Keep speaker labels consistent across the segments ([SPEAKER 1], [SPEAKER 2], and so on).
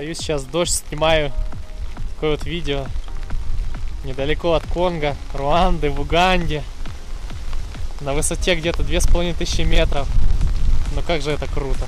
[SPEAKER 1] Стою сейчас, дождь, снимаю такое вот видео недалеко от Конго, Руанды, в Уганде, на высоте где-то 2500 метров. Но как же это круто!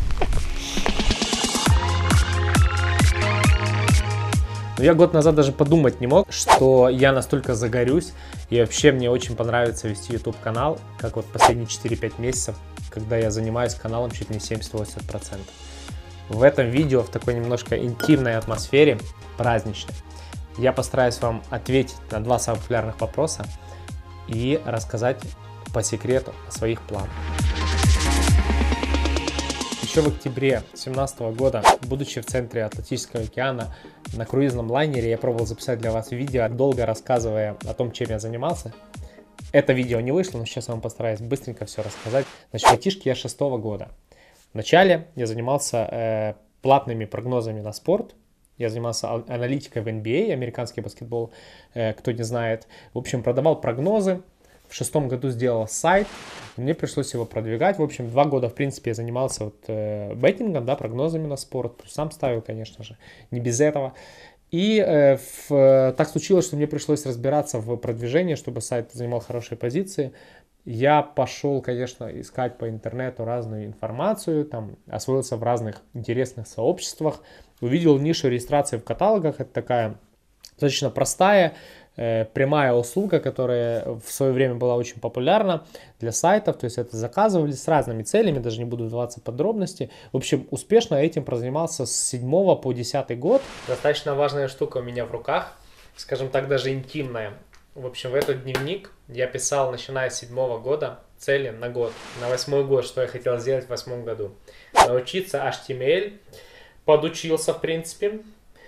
[SPEAKER 1] Я год назад даже подумать не мог, что я настолько загорюсь, и вообще мне очень понравится вести YouTube канал, как вот последние 4-5 месяцев, когда я занимаюсь каналом чуть не 70-80%. В этом видео, в такой немножко интимной атмосфере, праздничной, я постараюсь вам ответить на 2 самых популярных вопроса и рассказать по секрету о своих планах. Еще в октябре 2017 года, будучи в центре Атлантического океана на круизном лайнере, я пробовал записать для вас видео, долго рассказывая о том, чем я занимался. Это видео не вышло, но сейчас я вам постараюсь быстренько все рассказать. Значит, в айтишке я 6-го года. Вначале я занимался платными прогнозами на спорт. Я занимался аналитикой в NBA, американский баскетбол, кто не знает. В общем, продавал прогнозы. В 6-м году сделал сайт, мне пришлось его продвигать. В общем, 2 года, в принципе, я занимался беттингом, да, прогнозами на спорт. Сам ставил, конечно же, не без этого. И так случилось, что мне пришлось разбираться в продвижении, чтобы сайт занимал хорошие позиции. Я пошел, конечно, искать по интернету разную информацию, там, освоился в разных интересных сообществах. Увидел нишу регистрации в каталогах. Это такая достаточно простая, прямая услуга, которая в свое время была очень популярна для сайтов, то есть это заказывали с разными целями, даже не буду вдаваться в подробности. В общем, успешно этим прозанимался с 7 по 10 год. Достаточно важная штука у меня в руках, скажем так, даже интимная. В общем, в этот дневник я писал, начиная с 7 года, цели на год, на 8-й год, что я хотел сделать в 8 году. Научиться HTML, подучился, в принципе.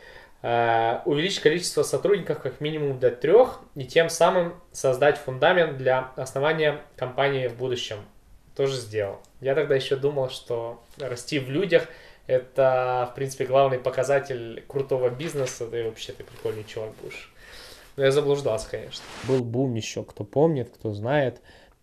[SPEAKER 1] Увеличить количество сотрудников как минимум до 3 и тем самым создать фундамент для основания компании в будущем. Тоже сделал. Я тогда еще думал, что расти в людях это, в принципе, главный показатель крутого бизнеса, да и вообще ты прикольный чувак будешь. Но я заблуждался, конечно. Был бум еще, кто помнит, кто знает.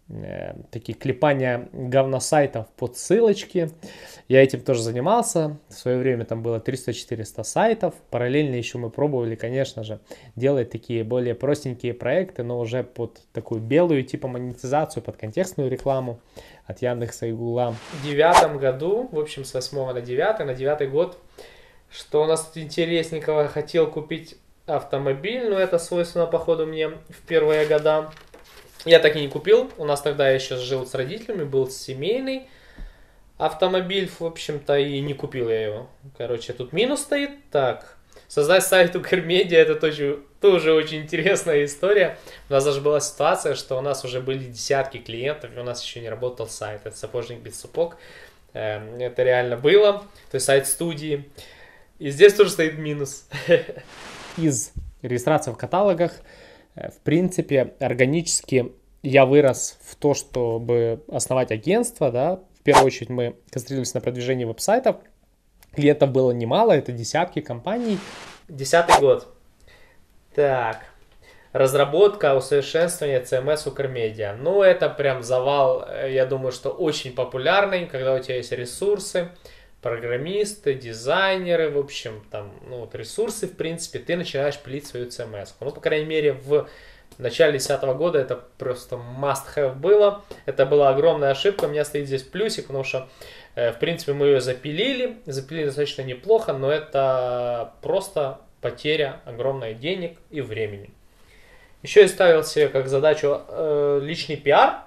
[SPEAKER 1] Такие клепания говносайтов под ссылочки. Я этим тоже занимался. В свое время там было 300-400 сайтов. Параллельно еще мы пробовали, конечно же, делать такие более простенькие проекты, но уже под такую белую типа монетизацию, под контекстную рекламу от Яндекса и Гугла. В 2009 году, в общем, с 8 на 9 год, что у нас тут интересненького, хотел купить автомобиль, но это свойственно, походу, мне в первые года. Я так и не купил, у нас тогда я еще жил с родителями, был семейный автомобиль, в общем-то, и не купил я его. Короче, тут минус стоит. Так, создать сайт Укрмедиа, это тоже очень интересная история. У нас даже была ситуация, что у нас уже были десятки клиентов, и у нас еще не работал сайт. Это сапожник без сапог. Это реально было, то есть сайт студии. И здесь тоже стоит минус. Из регистрации в каталогах, в принципе, органически я вырос в то, чтобы основать агентство, да. В первую очередь мы концентрировались на продвижении веб-сайтов. Клиентов было немало, это десятки компаний. 10-й год. Так. Разработка, усовершенствование CMS Укрмедиа. Ну, это прям завал, я думаю, что очень популярный, когда у тебя есть ресурсы, программисты, дизайнеры, в общем, там, ну, вот ресурсы, в принципе, ты начинаешь пилить свою CMS. Ну, по крайней мере, в начале 2010 года это просто must-have было. Это была огромная ошибка, у меня стоит здесь плюсик, потому что, в принципе, мы ее запилили достаточно неплохо, но это просто потеря огромных денег и времени. Еще я ставил себе как задачу личный пиар,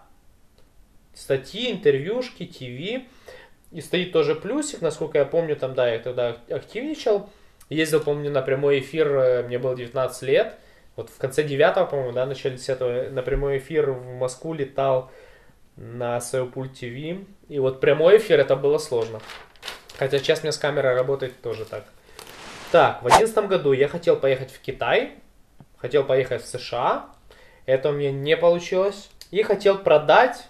[SPEAKER 1] статьи, интервьюшки, ТВ. И стоит тоже плюсик, насколько я помню, там, да, я тогда активничал. Ездил, помню, на прямой эфир, мне было 19 лет. Вот в конце 9-го, по-моему, да, начале 10-го, на прямой эфир в Москву летал на Сеопульт ТВ. И вот прямой эфир, это было сложно. Хотя сейчас у меня с камерой работает тоже так. Так, в 2011 году я хотел поехать в Китай, хотел поехать в США. Это у меня не получилось. И хотел продать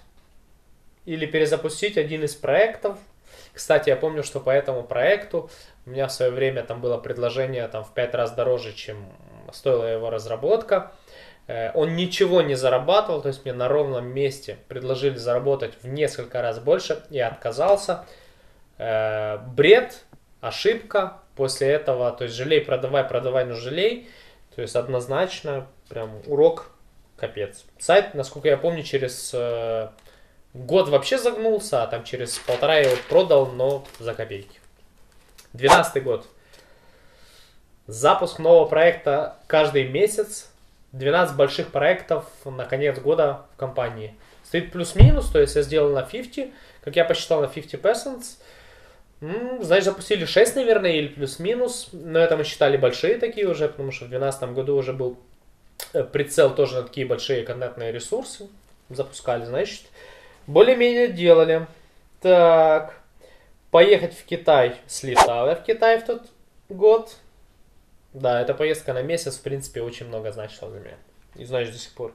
[SPEAKER 1] или перезапустить один из проектов. Кстати, я помню, что по этому проекту у меня в свое время там было предложение там, в 5 раз дороже, чем стоила его разработка. Он ничего не зарабатывал, то есть мне на ровном месте предложили заработать в несколько раз больше. Я отказался. Бред, ошибка, после этого, то есть жалей, продавай, продавай, но жалей. То есть однозначно прям урок капец. Сайт, насколько я помню, через год вообще загнулся, а там через полтора я его продал, но за копейки. 12 год. Запуск нового проекта каждый месяц. 12 больших проектов на конец года в компании. Стоит плюс-минус, то есть я сделал на 50, как я посчитал, на 50%. Значит, запустили 6, наверное, или плюс-минус. Но это мы считали большие такие уже, потому что в 2012 году уже был прицел тоже на такие большие контентные ресурсы. Запускали, значит. Более-менее делали. Так. Поехать в Китай. Слетал я в Китай в тот год. Да, эта поездка на месяц, в принципе, очень много значила для меня. И знаешь, до сих пор.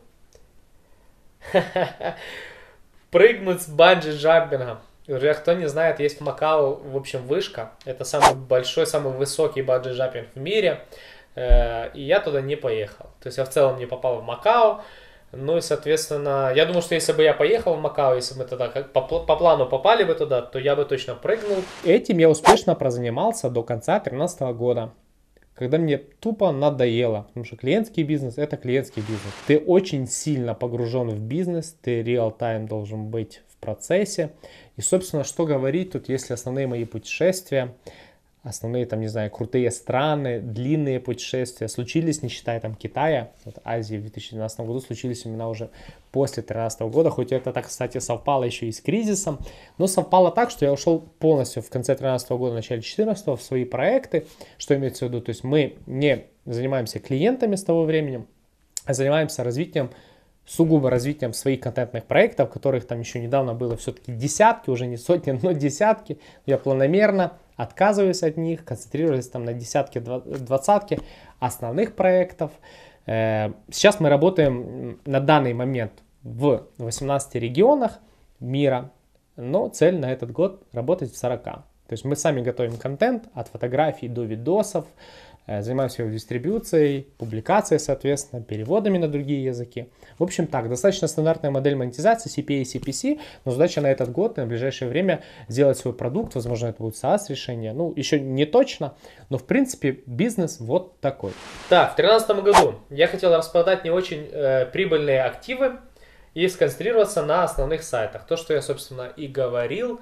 [SPEAKER 1] Прыгнуть с банджи-джампингом. Уже кто не знает, есть в Макао, в общем, вышка. Это самый большой, самый высокий банджи-джампинг в мире. И я туда не поехал. То есть я в целом не попал в Макао. Ну и, соответственно, я думаю, что если бы я поехал в Макао, если бы мы тогда по плану попали бы туда, то я бы точно прыгнул. Этим я успешно прозанимался до конца 2013 года. Когда мне тупо надоело, потому что клиентский бизнес — это клиентский бизнес. Ты очень сильно погружен в бизнес, ты реал-тайм должен быть в процессе. И, собственно, что говорить тут, если основные мои путешествия, основные, там, не знаю, крутые страны, длинные путешествия случились, не считая там Китая, вот Азии в 2012 году случились именно уже после 2013 года, хоть это так, кстати, совпало еще и с кризисом, но совпало так, что я ушел полностью в конце 2013 года, в начале 2014 в свои проекты, что имеется в виду, то есть мы не занимаемся клиентами с того времени, а занимаемся развитием, сугубо развитием своих контентных проектов, которых там еще недавно было все-таки десятки, уже не сотни, но десятки. Я планомерно отказываюсь от них, концентрируюсь там на десятки, двадцатки основных проектов. Сейчас мы работаем на данный момент в 18 регионах мира, но цель на этот год работать в 40. То есть мы сами готовим контент от фотографий до видосов, занимаемся его дистрибьюцией, публикацией, соответственно, переводами на другие языки. В общем так, достаточно стандартная модель монетизации CPA и CPC, но задача на этот год, на ближайшее время сделать свой продукт, возможно, это будет SaaS решение, ну, еще не точно, но, в принципе, бизнес вот такой. Так, в 2013 году я хотел распродать не очень прибыльные активы и сконцентрироваться на основных сайтах. То, что я, собственно, и говорил,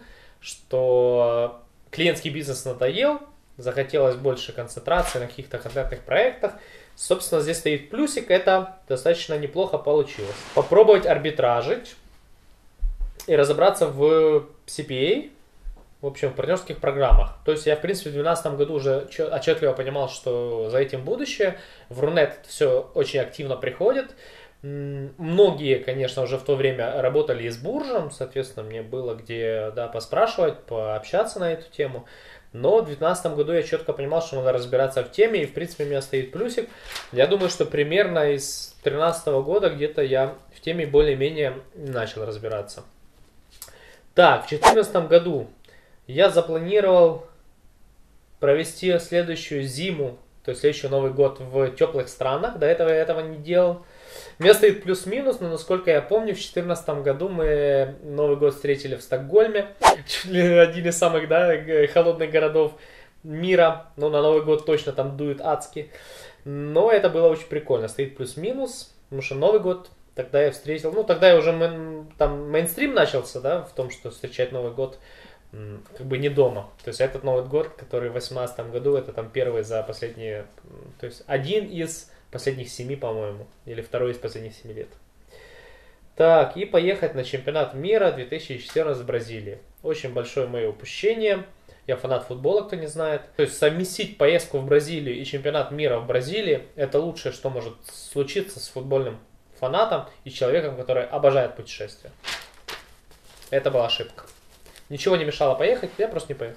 [SPEAKER 1] что клиентский бизнес надоел, захотелось больше концентрации на каких-то конкретных проектах. Собственно, здесь стоит плюсик, это достаточно неплохо получилось. Попробовать арбитражить и разобраться в CPA, в общем, в партнерских программах. То есть я, в принципе, в 2012 году уже отчетливо понимал, что за этим будущее. В Рунет все очень активно приходит. Многие, конечно, уже в то время работали и с буржем, соответственно, мне было где, да, поспрашивать, пообщаться на эту тему. Но в 2019 году я четко понимал, что надо разбираться в теме, и, в принципе, у меня стоит плюсик. Я думаю, что примерно из 2013 года где-то я в теме более-менее начал разбираться. Так, в 2014 году я запланировал провести следующую зиму, то есть следующий Новый год в теплых странах. До этого я этого не делал. У меня стоит плюс-минус, но насколько я помню, в 2014 году мы Новый год встретили в Стокгольме, чуть ли один из самых, да, холодных городов мира. Ну, на Новый год точно там дует адски. Но это было очень прикольно. Стоит плюс-минус, потому что Новый год тогда я встретил, ну, тогда я уже там мейнстрим начался, да, в том, что встречать Новый год как бы не дома. То есть этот Новый год, который в 2018 году, это там первый за последние, то есть один из последних 7, по-моему, или второй из последних 7 лет. Так, и поехать на чемпионат мира 2014 в Бразилии. Очень большое мое упущение. Я фанат футбола, кто не знает. То есть совместить поездку в Бразилию и чемпионат мира в Бразилии — это лучшее, что может случиться с футбольным фанатом и человеком, который обожает путешествия. Это была ошибка. Ничего не мешало поехать, я просто не поехал.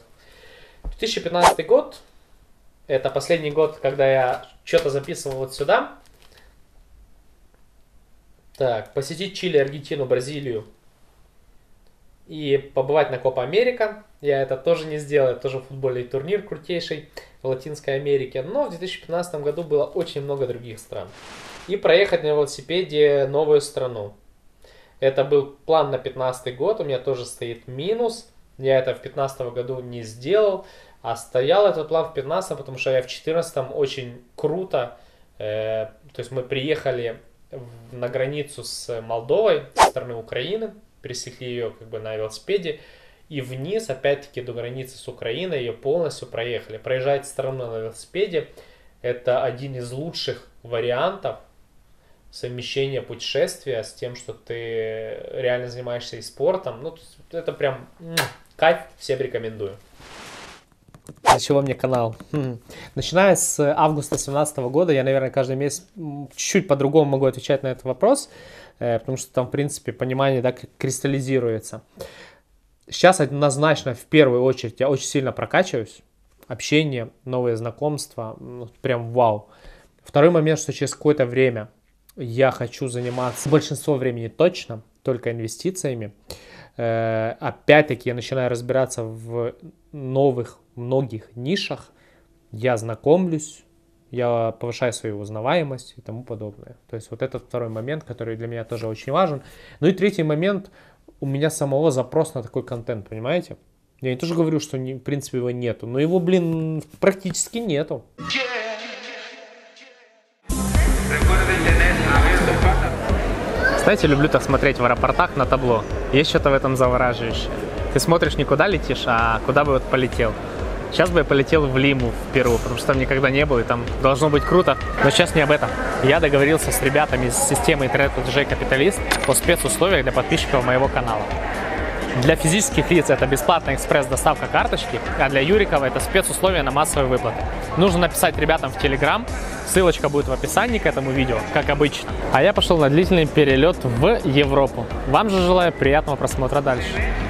[SPEAKER 1] 2015 год. Это последний год, когда я что-то записывал вот сюда. Так, посетить Чили, Аргентину, Бразилию и побывать на Копа Америка. Я это тоже не сделал, это тоже футбольный турнир крутейший в Латинской Америке. Но в 2015 году было очень много других стран. И проехать на велосипеде новую страну. Это был план на 2015 год, у меня тоже стоит минус. Я это в 2015 году не сделал, а стоял этот план в 2015, потому что я в 2014 очень круто, то есть мы приехали на границу с Молдовой, со стороны Украины, пересекли ее как бы на велосипеде, и вниз, опять-таки, до границы с Украиной ее полностью проехали. Проезжать страну на велосипеде — это один из лучших вариантов совмещения путешествия с тем, что ты реально занимаешься и спортом. Ну, это прям кайф, всем рекомендую. Для чего мне канал? Начиная с августа 2017 года я, наверное, каждый месяц чуть-чуть по-другому могу отвечать на этот вопрос, потому что там, в принципе, понимание, да, кристаллизируется. Сейчас однозначно, в первую очередь, я очень сильно прокачиваюсь. Общение, новые знакомства, прям вау. Второй момент, что через какое-то время я хочу заниматься, большинство времени точно, только инвестициями. Опять-таки я начинаю разбираться в новых, многих нишах. Я знакомлюсь, я повышаю свою узнаваемость и тому подобное. То есть вот этот второй момент, который для меня тоже очень важен. Ну и третий момент, у меня самого запрос на такой контент, понимаете? Я не тоже говорю, что в принципе его нету, но его, блин, практически нету. Знаете, люблю так смотреть в аэропортах на табло. Есть что-то в этом завораживающее. Ты смотришь, не куда летишь, а куда бы вот полетел. Сейчас бы я полетел в Лиму, в Перу, потому что там никогда не был, и там должно быть круто. Но сейчас не об этом. Я договорился с ребятами из системы интернет-платежей «Капиталист» о спецусловиях для подписчиков моего канала. Для физических лиц это бесплатная экспресс-доставка карточки, а для юриков это спецусловия на массовые выплаты. Нужно написать ребятам в Telegram, ссылочка будет в описании к этому видео, как обычно. А я пошел на длительный перелет в Европу. Вам же желаю приятного просмотра дальше.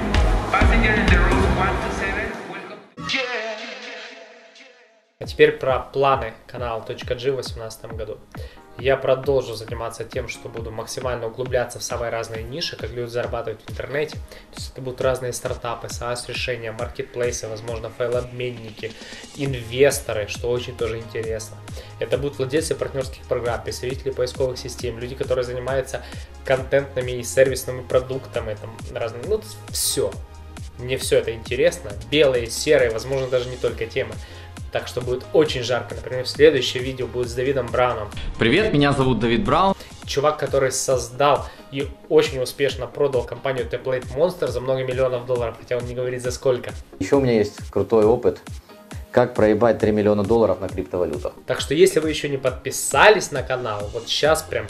[SPEAKER 1] А теперь про планы канала .g в 2018 году. Я продолжу заниматься тем, что буду максимально углубляться в самые разные ниши, как люди зарабатывают в интернете. То есть это будут разные стартапы, SaaS-решения, маркетплейсы, возможно, файлообменники, инвесторы, что очень тоже интересно. Это будут владельцы партнерских программ, представители поисковых систем, люди, которые занимаются контентными и сервисными продуктами, там, разными, ну, все. Мне все это интересно. Белые, серые, возможно, даже не только темы. Так что будет очень жарко. Например, следующее видео будет с Давидом Брауном.
[SPEAKER 2] Привет, меня зовут Давид Браун.
[SPEAKER 1] Чувак, который создал и очень успешно продал компанию Template Monster за много миллионов долларов, хотя он не говорит за сколько.
[SPEAKER 3] Еще у меня есть крутой опыт, как проебать $3 миллиона на криптовалютах.
[SPEAKER 1] Так что, если вы еще не подписались на канал, вот сейчас прям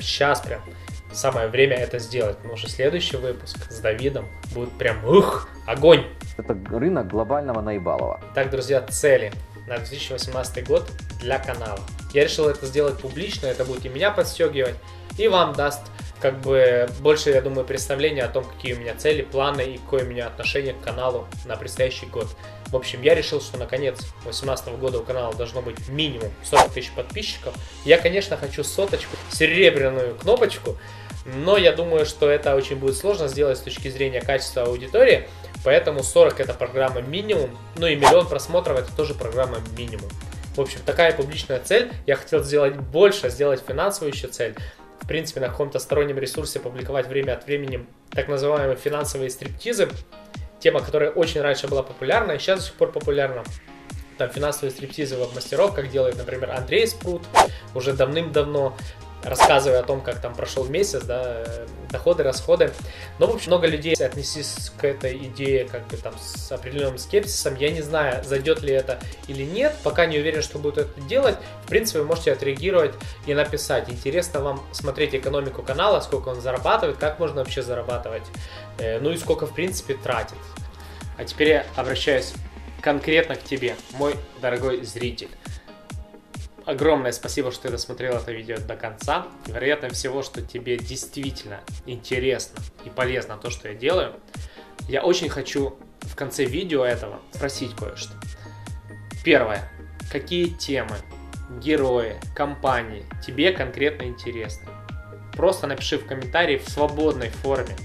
[SPEAKER 1] самое время это сделать, потому что следующий выпуск с Давидом будет прям огонь.
[SPEAKER 3] Это рынок глобального наебалова.
[SPEAKER 1] Так, друзья, цели на 2018 год для канала. Я решил это сделать публично, это будет и меня подстегивать, и вам даст как бы больше, я думаю, представления о том, какие у меня цели, планы и какое у меня отношение к каналу на предстоящий год. В общем, я решил, что на конец 2018 года у канала должно быть минимум 40 тысяч подписчиков. Я, конечно, хочу соточку, серебряную кнопочку, но я думаю, что это очень будет сложно сделать с точки зрения качества аудитории. Поэтому 40 это программа минимум, ну и миллион просмотров это тоже программа минимум. В общем, такая публичная цель. Я хотел сделать больше, сделать финансовую еще цель. В принципе, на каком-то стороннем ресурсе публиковать время от времени так называемые финансовые стриптизы. Тема, которая очень раньше была популярна и сейчас до сих пор популярна. Там финансовые стриптизы веб-мастеров, как делает, например, Андрей Спрут, уже давным-давно. Рассказывая о том, как там прошел месяц, да, доходы, расходы. Но, в общем, много людей отнеслись к этой идее как бы там с определенным скепсисом. Я не знаю, зайдет ли это или нет, пока не уверен, что буду это делать. В принципе, вы можете отреагировать и написать. Интересно вам смотреть экономику канала, сколько он зарабатывает, как можно вообще зарабатывать, ну и сколько, в принципе, тратит. А теперь я обращаюсь конкретно к тебе, мой дорогой зритель. Огромное спасибо, что ты досмотрел это видео до конца. Вероятно всего, что тебе действительно интересно и полезно то, что я делаю. Я очень хочу в конце видео этого спросить кое-что. Первое. Какие темы, герои, компании тебе конкретно интересны? Просто напиши в комментарии в свободной форме,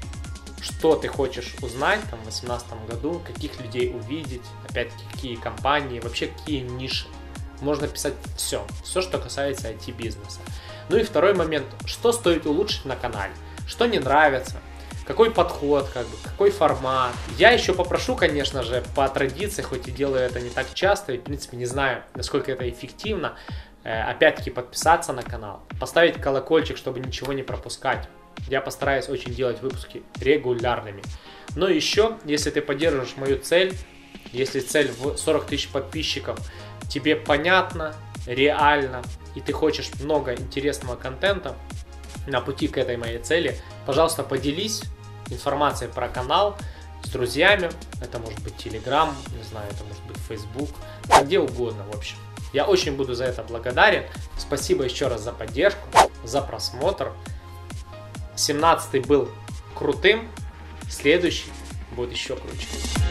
[SPEAKER 1] что ты хочешь узнать там, в 2018 году, каких людей увидеть, опять-таки, какие компании, вообще какие ниши. Можно писать все, что касается IT-бизнеса. Ну и второй момент, что стоит улучшить на канале, что не нравится, какой подход, как бы, какой формат. Я еще попрошу, конечно же, по традиции, хоть и делаю это не так часто, и в принципе не знаю, насколько это эффективно, опять-таки подписаться на канал, поставить колокольчик, чтобы ничего не пропускать. Я постараюсь очень делать выпуски регулярными. Но еще, если ты поддерживаешь мою цель, если цель в 40 тысяч подписчиков тебе понятно, реально, и ты хочешь много интересного контента на пути к этой моей цели, пожалуйста, поделись информацией про канал с друзьями. Это может быть Telegram, не знаю, это может быть Facebook, где угодно, в общем. Я очень буду за это благодарен. Спасибо еще раз за поддержку, за просмотр. 17-й был крутым, следующий будет еще круче.